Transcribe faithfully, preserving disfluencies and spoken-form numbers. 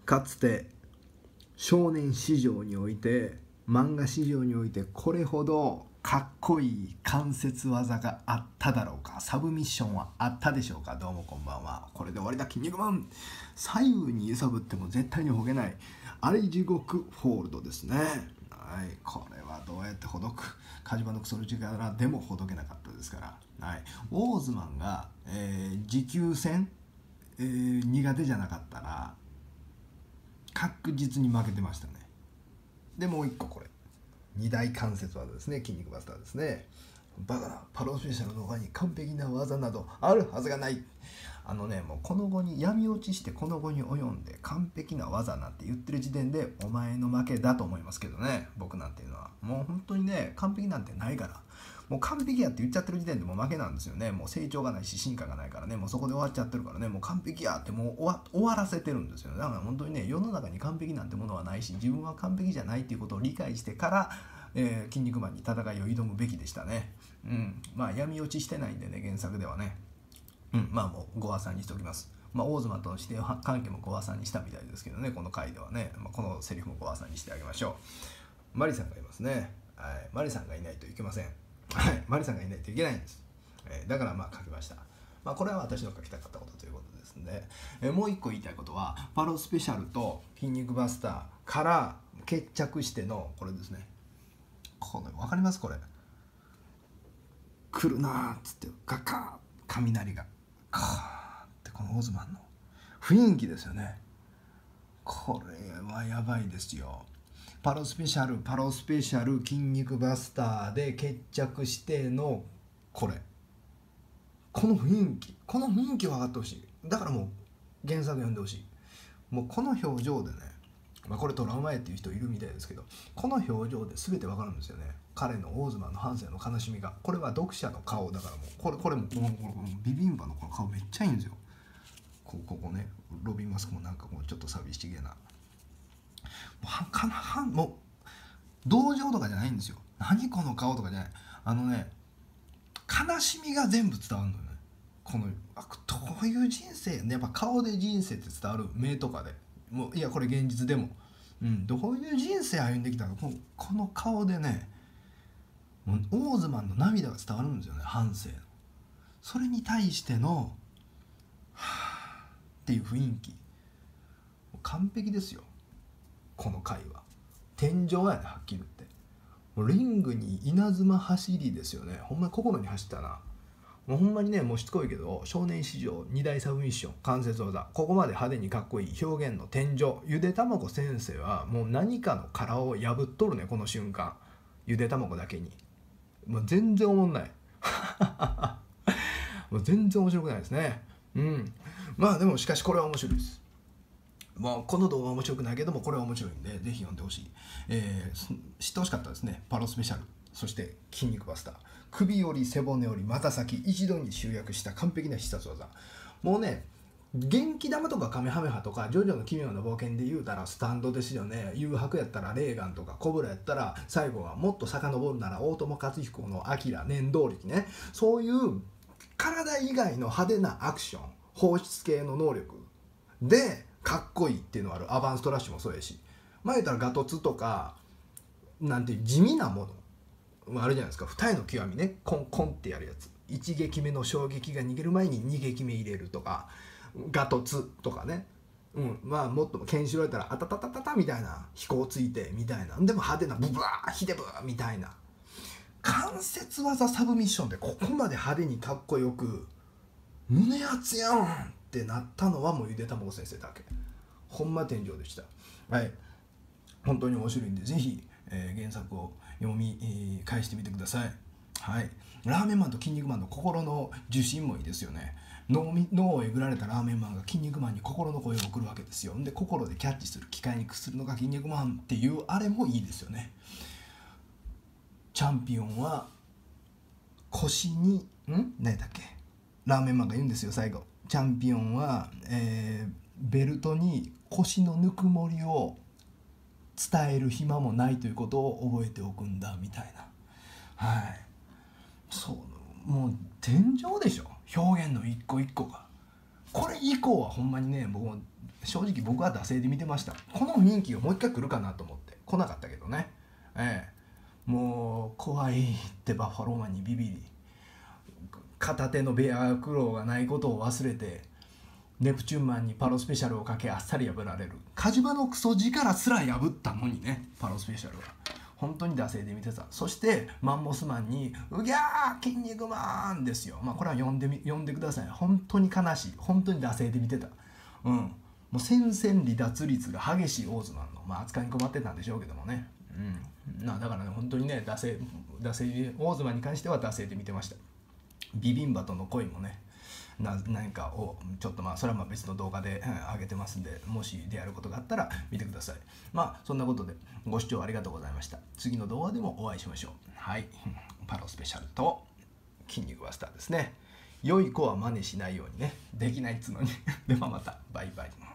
かつて少年市場において、漫画市場においてこれほどかっこいい関節技があっただろうか。サブミッションはあったでしょうか。どうもこんばんは。これで終わりだ、筋肉マン。左右に揺さぶっても絶対にほげないあれ地獄フォールドですね。はい、これはどうやってほどく、カジマのクソル力でもほどけなかったですから。はい、オーズマンが、えー、持久戦、えー、苦手じゃなかったら確実に負けてましたね。でもう一個、これ二大関節技ですね。筋肉バスターですね。バカな、パロスペシャルの他に完璧な技などあるはずがない。あのね、もうこの後に闇落ちしてこの後に及んで完璧な技なんて言ってる時点でお前の負けだと思いますけどね。僕なんていうのはもう本当にね、完璧なんてないから、もう完璧やって言っちゃってる時点でもう負けなんですよね。もう成長がないし進化がないからね、もうそこで終わっちゃってるからね、もう完璧やってもう終わ、終わらせてるんですよね。だから本当にね、世の中に完璧なんてものはないし、自分は完璧じゃないっていうことを理解してから、えー、筋肉マンに戦いを挑むべきでしたね。うん、まあ闇落ちしてないんでね、原作ではね。うん、まあもうご破算にしておきます。まあ、オーズマンとの師弟関係もご破算にしたみたいですけどね、この回ではね、まあ、このセリフもご破算にしてあげましょう。マリさんがいますね。はい、マリさんがいないといけません。はい、マリさんがいないといけないんです。えー、だからまあ書きました。まあ、これは私の書きたかったことということですので、えー、もう一個言いたいことは、パロスペシャルと筋肉バスターから決着してのこれですね。この分かります？これ来るなーっつってガッカー雷がカーってこのオズマンの雰囲気ですよね。これはやばいですよ。パロスペシャルパロスペシャル筋肉バスターで決着してのこれこの雰囲気この雰囲気を分かってほしい。だからもう原作読んでほしい。もうこの表情でね、まあ、これトラウマやっていう人いるみたいですけど、この表情で全て分かるんですよね。彼のオーズマンの半生の悲しみが。これは読者の顔だから、もうこれこれもこのこのビビンバのこの顔めっちゃいいんですよ。こここね、ロビンマスクもなんかもうちょっと寂しげな、もうはかなはんもう同情とかじゃないんですよ。何この顔とかじゃない。あのね、悲しみが全部伝わるのよね。このあどういう人生やっぱ顔で人生って伝わる。目とかでもういやこれ現実でも、うん、どういう人生歩んできたの、このこの顔でね、もうオーズマンの涙が伝わるんですよね、半生の。それに対してのはぁっていう雰囲気完璧ですよ。この回は天井やね、はっきり言って。もうリングに稲妻走りですよね。ほんまに心に走ったな。もうほんまにね、もうしつこいけど、少年史上に大サブミッション関節技、ここまで派手にかっこいい表現の天井。ゆで卵先生はもう何かの殻を破っとるね、この瞬間。ゆで卵だけにもう全然おもんないもう全然面白くないですね。うん、まあでもしかしこれは面白いです。もうこの動画は面白くないけども、これは面白いんでぜひ読んでほしい。えー、知ってほしかったですね。パロスペシャル、そして筋肉バスター、首より背骨より股先一度に集約した完璧な必殺技。もうね、元気玉とかカメハメハとかジョジョの奇妙な冒険で言うたらスタンドですよね。誘白やったらレーガンとかコブラやったら、最後はもっと遡るなら大友克彦のアキラ念動力ね。そういう体以外の派手なアクション、放出系の能力でかっこいいっていうのがある。アバンストラッシュもそうやし、前言ったらガトツとかなんていう地味なものあるじゃないですか。二重の極みね、コンコンってやるやつ、一撃目の衝撃が逃げる前に二撃目入れるとか、ガトツとかね、うん、まあもっとケンシロウやったらあたたたたたみたいな飛行ついてみたいな、でも派手なブブーヒデブーみたいな関節技サブミッションでここまで派手にかっこよく胸熱やんってなったのはもうゆでたまご先生だけ。ほんま天井でした。はい、本当に面白いんでぜひ、えー、原作を読み、えー、返してみてください。はい、ラーメンマンと筋肉マンの心の受信もいいですよね。脳, 脳をえぐられたラーメンマンが筋肉マンに心の声を送るわけですよ。で心でキャッチする機械にするのが筋肉マンっていうあれもいいですよね。チャンピオンは腰にん何だっけ、ラーメンマンが言うんですよ最後。チャンピオンは、えー、ベルトに腰のぬくもりを伝える暇もないということを覚えておくんだみたいな。はい、そうもう天井でしょ、表現の一個一個が。これ以降はほんまにね、僕も正直僕は惰性で見てました。この雰囲気がもう一回来るかなと思って来なかったけどね。ええ、もう怖いってバッファローマンにビビり、片手のベアクローがないことを忘れてネプチューンマンにパロスペシャルをかけあっさり破られる。火事場のクソ力すら破ったのにね、パロスペシャルは本当に惰性で見てた。そしてマンモスマンにうぎゃー筋肉マンですよ。まあこれは読んでみ読んでください。本当に悲しい。本当に惰性で見てた。うん、もう戦線離脱率が激しいオーズマンの、まあ、扱いに困ってたんでしょうけどもね。うん、まあだからね本当にね惰性惰性オーズマンに関しては惰性で見てました。ビビンバとの恋もねな何かをちょっとまあそれはまあ別の動画で上げてますんで、もし出会えることがあったら見てください。まあそんなことでご視聴ありがとうございました。次の動画でもお会いしましょう。はい、パロスペシャルと筋肉バスターですね。良い子は真似しないようにね、できないっつうのにではまたバイバイ。